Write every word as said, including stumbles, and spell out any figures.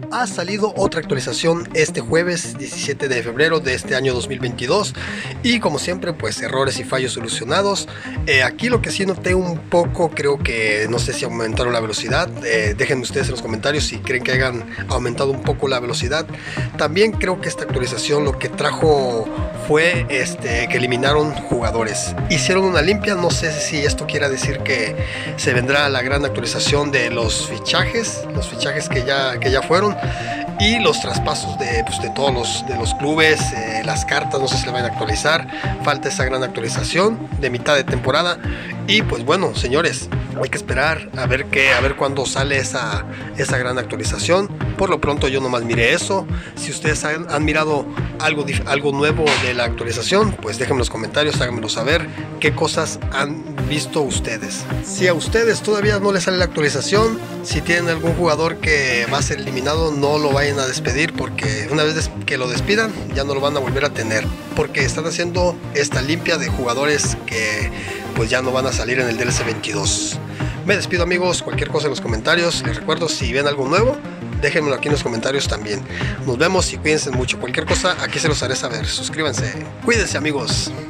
ha salido otra actualización este jueves diecisiete de febrero de este año dos mil veintidós y como siempre pues errores y fallos solucionados. Eh, aquí lo que sí noté un poco, creo que no sé si aumentaron la velocidad, eh, déjenme ustedes en los comentarios si creen que hayan aumentado un poco la velocidad. También creo que esta actualización lo que trajo fue este, que eliminaron jugadores, hicieron una limpia. No sé si esto quiera decir que se vendrá la gran actualización de los fichajes, los fichajes que ya, que ya fueron, y los traspasos de, pues, de todos los, de los clubes, eh, las cartas, no sé si le van a actualizar, falta esa gran actualización de mitad de temporada. Y pues bueno, señores, hay que esperar a ver qué, a ver cuándo sale esa, esa gran actualización. Por lo pronto yo nomás miré eso. Si ustedes han, han mirado algo, algo nuevo de la actualización, pues déjenme en los comentarios, háganmelo saber qué cosas han visto ustedes. Si a ustedes todavía no les sale la actualización, si tienen algún jugador que va a ser eliminado, no lo vayan a despedir, porque una vez que lo despidan ya no lo van a volver a tener, porque están haciendo esta limpia de jugadores que pues ya no van a salir en el D L C veintidós. Me despido, amigos, cualquier cosa en los comentarios. Les recuerdo, si ven algo nuevo, déjenmelo aquí en los comentarios también. Nos vemos y cuídense mucho. Cualquier cosa aquí se los haré saber. Suscríbanse. Cuídense, amigos.